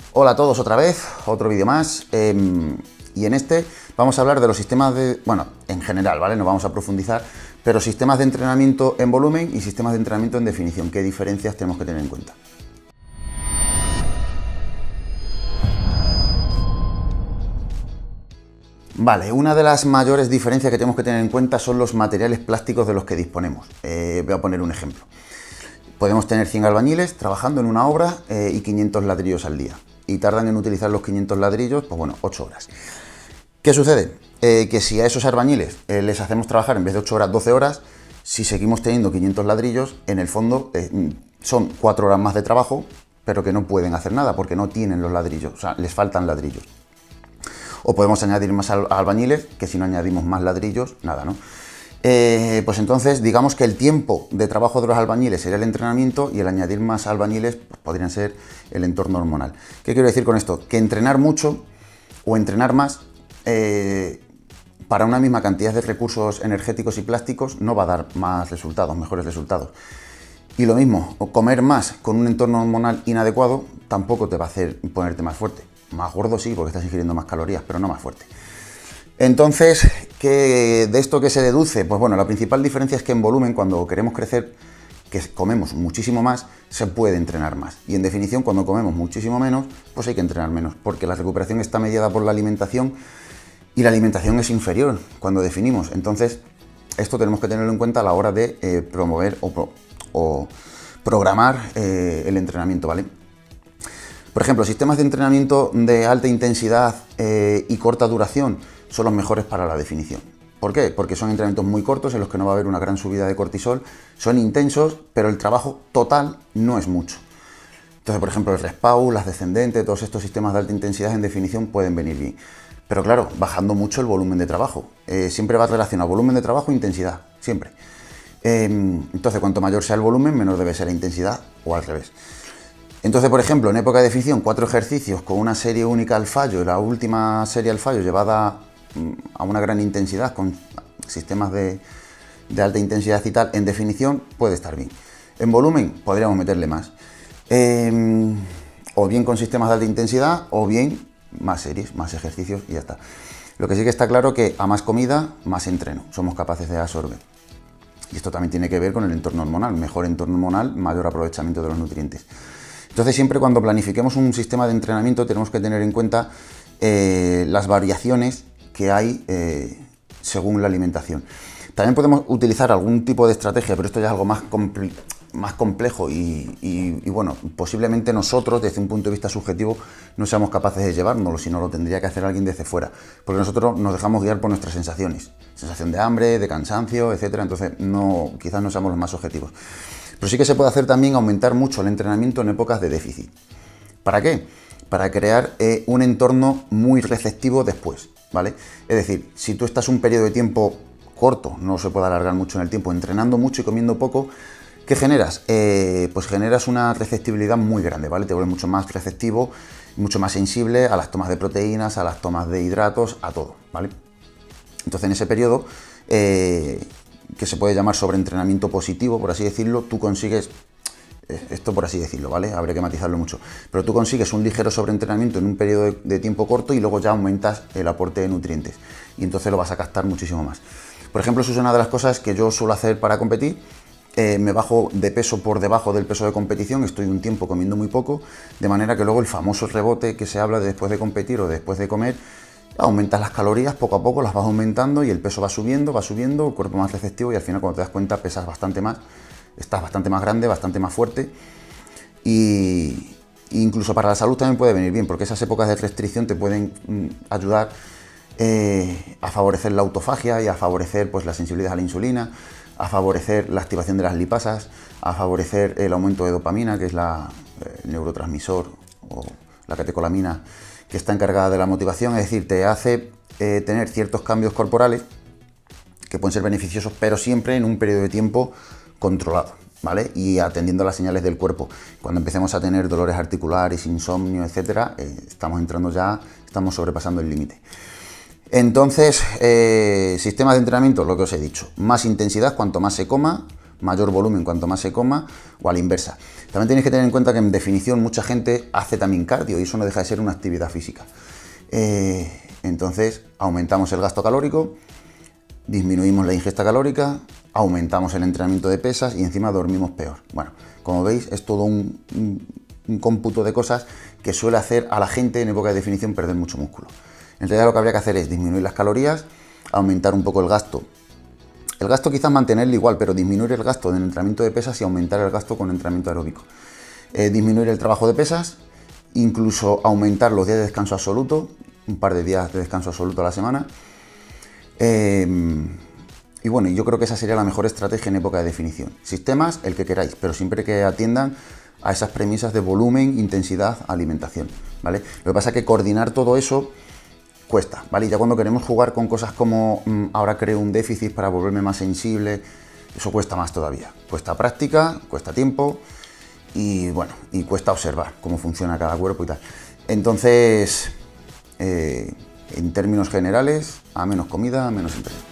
Hola a todos otra vez, otro vídeo más, y en este vamos a hablar de los sistemas de, bueno, en general, ¿vale? No vamos a profundizar, pero sistemas de entrenamiento en volumen y sistemas de entrenamiento en definición, qué diferencias tenemos que tener en cuenta. Vale, una de las mayores diferencias que tenemos que tener en cuenta son los materiales plásticos de los que disponemos. Voy a poner un ejemplo. Podemos tener 100 albañiles trabajando en una obra y 500 ladrillos al día. Y tardan en utilizar los 500 ladrillos, pues bueno, 8 horas. ¿Qué sucede? Que si a esos albañiles les hacemos trabajar en vez de 8 horas, 12 horas, si seguimos teniendo 500 ladrillos, en el fondo son 4 horas más de trabajo, pero que no pueden hacer nada porque no tienen los ladrillos, o sea, les faltan ladrillos. O podemos añadir más albañiles, que si no añadimos más ladrillos, nada, ¿no? Pues entonces, digamos que el tiempo de trabajo de los albañiles sería el entrenamiento y el añadir más albañiles pues, podrían ser el entorno hormonal. ¿Qué quiero decir con esto? Que entrenar mucho o entrenar más para una misma cantidad de recursos energéticos y plásticos no va a dar más resultados, mejores resultados. Y lo mismo, comer más con un entorno hormonal inadecuado tampoco te va a hacer ponerte más fuerte. Más gordo sí, porque estás ingiriendo más calorías, pero no más fuerte. Entonces, ¿de esto qué se deduce? Pues bueno, la principal diferencia es que en volumen, cuando queremos crecer, que comemos muchísimo más, se puede entrenar más. Y en definición, cuando comemos muchísimo menos, pues hay que entrenar menos, porque la recuperación está mediada por la alimentación y la alimentación es inferior cuando definimos. Entonces, esto tenemos que tenerlo en cuenta a la hora de promover o programar el entrenamiento, ¿vale? Por ejemplo, sistemas de entrenamiento de alta intensidad y corta duración son los mejores para la definición. ¿Por qué? Porque son entrenamientos muy cortos en los que no va a haber una gran subida de cortisol, son intensos, pero el trabajo total no es mucho. Entonces, por ejemplo, el respawn, las descendentes, todos estos sistemas de alta intensidad en definición pueden venir bien. Pero claro, bajando mucho el volumen de trabajo. Siempre va relacionado volumen de trabajo e intensidad, siempre. Entonces, cuanto mayor sea el volumen, menor debe ser la intensidad o al revés. Entonces, por ejemplo, en época de definición, 4 ejercicios con una serie única al fallo y la última serie al fallo llevada a una gran intensidad con sistemas de alta intensidad y tal, en definición puede estar bien. En volumen podríamos meterle más. O bien con sistemas de alta intensidad o bien más series, más ejercicios y ya está. Lo que sí que está claro que a más comida, más entreno, somos capaces de absorber. Y esto también tiene que ver con el entorno hormonal. Mejor entorno hormonal, mayor aprovechamiento de los nutrientes. Entonces, siempre cuando planifiquemos un sistema de entrenamiento tenemos que tener en cuenta las variaciones que hay según la alimentación. También podemos utilizar algún tipo de estrategia, pero esto ya es algo más complejo y bueno, posiblemente nosotros, desde un punto de vista subjetivo, no seamos capaces de llevárnoslo, sino lo tendría que hacer alguien desde fuera, porque nosotros nos dejamos guiar por nuestras sensaciones, sensación de hambre, de cansancio, etcétera. Entonces, quizás no seamos los más objetivos. Pero sí que se puede hacer también aumentar mucho el entrenamiento en épocas de déficit. ¿Para qué? Para crear un entorno muy receptivo después, ¿vale? Es decir, si tú estás un periodo de tiempo corto, no se puede alargar mucho en el tiempo, entrenando mucho y comiendo poco, ¿qué generas? Pues generas una receptibilidad muy grande, ¿vale? Te vuelves mucho más receptivo, mucho más sensible a las tomas de proteínas, a las tomas de hidratos, a todo, ¿vale? Entonces, en ese periodo, que se puede llamar sobreentrenamiento positivo, por así decirlo, tú consigues, esto por así decirlo, ¿vale? Habría que matizarlo mucho, pero tú consigues un ligero sobreentrenamiento en un periodo de tiempo corto y luego ya aumentas el aporte de nutrientes y entonces lo vas a captar muchísimo más. Por ejemplo, eso es una de las cosas que yo suelo hacer para competir. Me bajo de peso por debajo del peso de competición, estoy un tiempo comiendo muy poco, de manera que luego el famoso rebote que se habla de después de competir o después de comer, aumentas las calorías poco a poco, las vas aumentando y el peso va subiendo, el cuerpo más receptivo y al final cuando te das cuenta pesas bastante más, estás bastante más grande, bastante más fuerte y incluso para la salud también puede venir bien porque esas épocas de restricción te pueden ayudar a favorecer la autofagia y a favorecer pues, la sensibilidad a la insulina, a favorecer la activación de las lipasas, a favorecer el aumento de dopamina, que es el neurotransmisor o la catecolamina que está encargada de la motivación, es decir, te hace tener ciertos cambios corporales que pueden ser beneficiosos, pero siempre en un periodo de tiempo controlado, ¿vale? Y atendiendo a las señales del cuerpo. Cuando empecemos a tener dolores articulares, insomnio, etcétera, estamos sobrepasando el límite. Entonces, sistemas de entrenamiento, lo que os he dicho, más intensidad, cuanto más se coma, mayor volumen cuanto más se coma, o a la inversa. También tenéis que tener en cuenta que en definición mucha gente hace también cardio y eso no deja de ser una actividad física. Entonces aumentamos el gasto calórico, disminuimos la ingesta calórica, aumentamos el entrenamiento de pesas y encima dormimos peor. Bueno, como veis es todo un cómputo de cosas que suele hacer a la gente en época de definición perder mucho músculo. En realidad lo que habría que hacer es disminuir las calorías, aumentar un poco el gasto. El gasto quizás mantenerlo igual, pero disminuir el gasto en entrenamiento de pesas y aumentar el gasto con entrenamiento aeróbico. Disminuir el trabajo de pesas, incluso aumentar los días de descanso absoluto, un par de días de descanso absoluto a la semana. Y bueno, yo creo que esa sería la mejor estrategia en época de definición. Sistemas, el que queráis, pero siempre que atiendan a esas premisas de volumen, intensidad, alimentación, ¿vale? Lo que pasa es que coordinar todo eso cuesta, ¿vale? Y ya cuando queremos jugar con cosas como ahora creo un déficit para volverme más sensible, eso cuesta más todavía. Cuesta práctica, cuesta tiempo y bueno, y cuesta observar cómo funciona cada cuerpo y tal. Entonces, en términos generales, a menos comida, menos entreno.